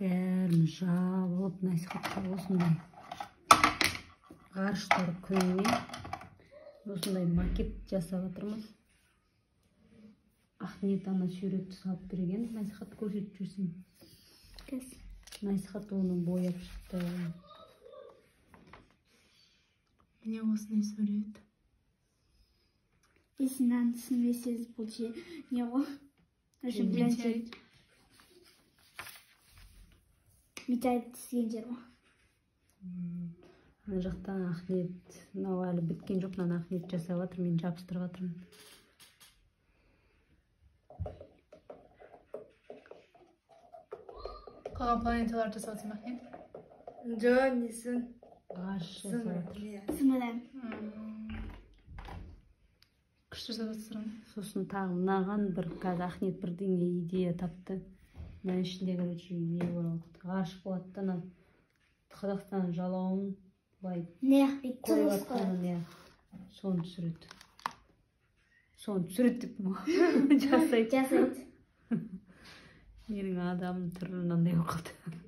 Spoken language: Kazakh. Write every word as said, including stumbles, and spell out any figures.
бәрін жабылып насихатқа осындай ғарыштар күніне осындай макет жасап жатырмыз. Ақниет ана суретті салып берген, насихат көрсетіп жүрсін. Насихат оны бояп шықты. Не осындай сурет? Есінен түсінбесіз бұл же не ғой? Үшін біләншет. Митайды түскен жер ғой. Ана жақтан Ақниет, мынау әлі біткен жоқ, мынаны Ақниет жасап жатыр, мен жабыстырып жатырмын. Қалған планеталар жасап жатыр ма екен? Жоқ, несін? Ғарыш жасап жатыр. Сымыдан. Күшті жасап жатыр. Сосын тағы мынаған бір қазір Ақниет бірдеңе идея тапты. Мына ішінде короче не болады. Ғарыш болады да, Қазақстан жалауын былай қойып жатқанын, иә, соны түсіреді. Соны түсіреді деп ма? Жасайды. Жасайды. Менің адамым түрі мынандай болып қалды.